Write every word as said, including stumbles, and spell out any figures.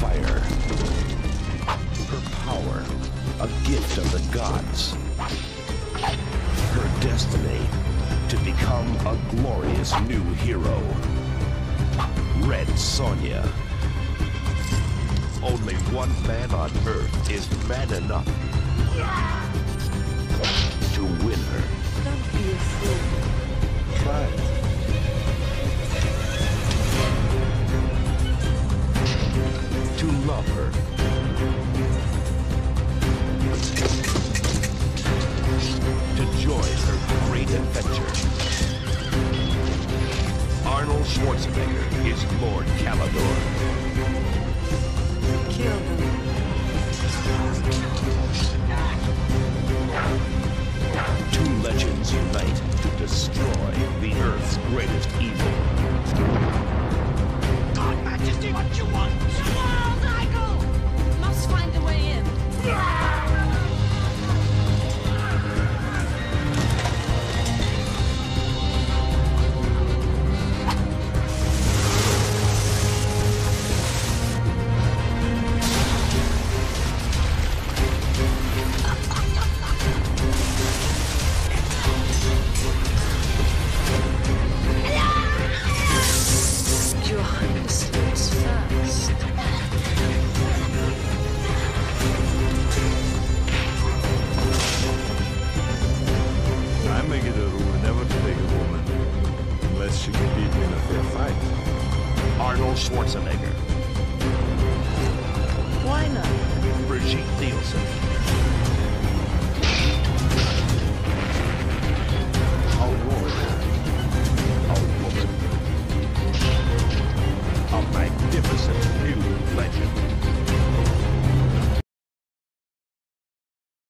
fire. Her power, a gift of the gods. Her destiny, to become a glorious new hero. Red Sonja. Only one man on Earth is man enough to win her. Don't be a fool. Try it. To love her. To join her great adventure. Arnold Schwarzenegger is Lord Calidor. Kill them. Two legends unite to destroy the Earth's greatest evil. God, Majesty, what you want? Wild Eagle! Must find a way in. Your Highness looks fast. I make it a rule never to take a woman unless she can beat me in a fair fight. Arnold Schwarzenegger. Why not? Brigitte Nielsen. A warrior.